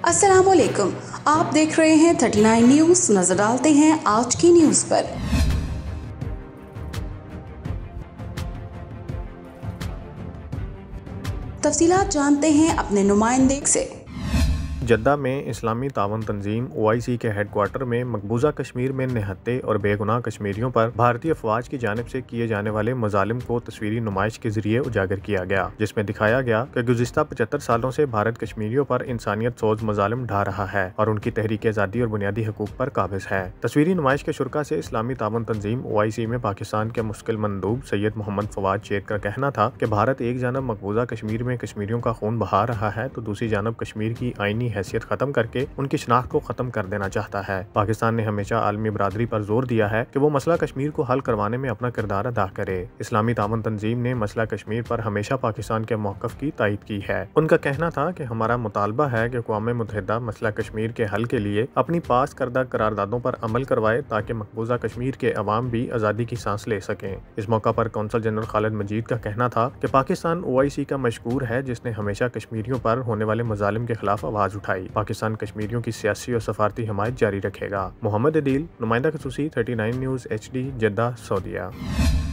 अस्सलामुअलैकुम, आप देख रहे हैं 39 न्यूज़। नजर डालते हैं आज की न्यूज़ पर। तफसीलात जानते हैं अपने नुमाइंदे से। जद्दा में इस्लामी तावन तंजीम OIC के हेडक्वार्टर में मकबूजा कश्मीर में निहत्ते और बेगुनाह कश्मीरियों पर भारतीय अफवाज की जानिब से किए जाने वाले मजालिम को तस्वीरी नुमाइश के जरिए उजागर किया गया, जिसमें दिखाया गया कि गुज़िश्ता 75 सालों से भारत कश्मीरियों पर इंसानियत सोज मजालिम ढा रहा है और उनकी तहरीक आज़ादी और बुनियादी हकूक पर काबिज है। तस्वीरी नुमाइश के शुरा से इस्लामी तावन तंजीम OIC में पाकिस्तान के मुश्किल मंदूब सैयद मोहम्मद फवाद शेख का कहना था कि भारत एक जानब मकबूजा कश्मीर में कश्मीरियों का खून बहा रहा है तो दूसरी जानब कश्मीर की आईनी हैसियत खत्म करके उनकी शनाख्त को खत्म कर देना चाहता है। पाकिस्तान ने हमेशा आलमी बरादरी पर जोर दिया है कि वो मसला कश्मीर को हल करवाने में अपना किरदार अदा करे। इस्लामी तावन तंजीम ने मसला कश्मीर पर हमेशा पाकिस्तान के मौक़िफ़ की तायद की है। उनका कहना था कि हमारा मुतालबा है कि अक़वाम मुत्तहिदा मसला कश्मीर के हल के लिए अपनी पास करदा करारदादों पर अमल करवाए ताकि मकबूजा कश्मीर के अवाम भी आज़ादी की सांस ले सकें। इस मौका पर कौंसल जनरल खालिद मजीद का कहना था कि पाकिस्तान OIC का मशकूर है जिसने हमेशा कश्मीरियों पर होने वाले मजालिम के खिलाफ आवाज़ उठाई। पाकिस्तान कश्मीरियों की सियासी और सफारती हमायत जारी रखेगा। मोहम्मद अदील, नुमाइंदा खसूसी, 39 न्यूज़ HD, जद्दा, सऊदीया।